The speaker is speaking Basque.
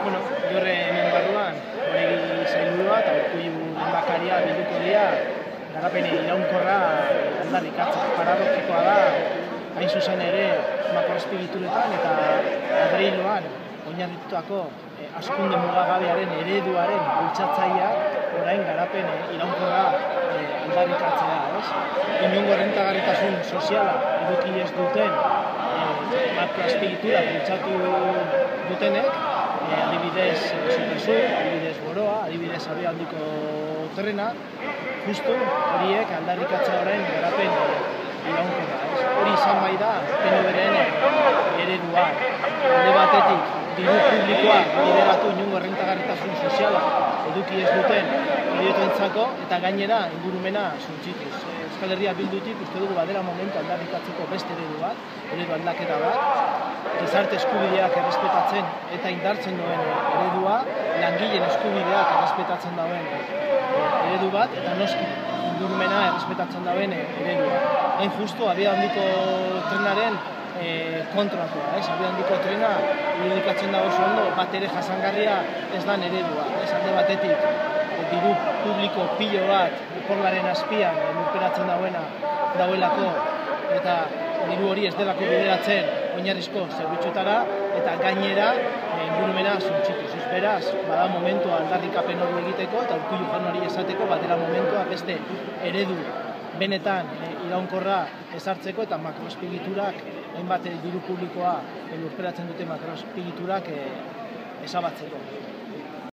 Bueno, gaur hemen barruan, Oregi sailburua eta Urkullu lehendakaria bilduko dira garapen iraunkorra aldarrikatzen. Paradoxikoa da, hain zuzen ere, makroazpiegituretan eta adreiloan oinarritutako hazkunde mugagabearen ereduaren bultzatzaileak orain garapen iraunkorra aldarrikatzea, inongo errentagarritasun soziala eduki ez duten makroazpiegitura bultzatu dutenek, adibidez Supersur, adibidez Boroa, adibidez Abiadandiko trena, justu horiek aldarrikatzea orain garapen iraunkorra. Hori izan bai da PNVren eredua. Alde batetik, diru publikoa bideratu inongo errentagarritasun soziala eduki ez duten proiektuentzako eta gainera ingurumena suntsituz. Euskal Herria Bildutik uste dugu badela momentu aldarrikatzeko beste eredu bat, eredu aldaketa bat, gizarte eskubideak errespetatzen eta indartzen duen eredua, langileen eskubideak errespetatzen duen eredu bat, eta noski ingurumena errespetatzen duen eredua. Hain justu, Abiadandiko trenaren kontratua, Abiadandiko trena irudikatzen dago oso ondo, bat ere jasangarria ez da eredua. Alde batetik, diru publiko pilo bat porlaren azpian lurperatzen dauelako eta diru hori ez delako bideratzen oinarrizko zerbitzuetara eta gainera ingurumena suntsituz. Beraz, bada momentua aldarrikapen hori egiteko eta Urkullu jaunari esateko badela momentua beste eredu benetan iraunkorra ezartzeko eta makroazpiegiturak, hainbat diru publikoa lurperatzen dute makroazpiegiturak ezabatzeko.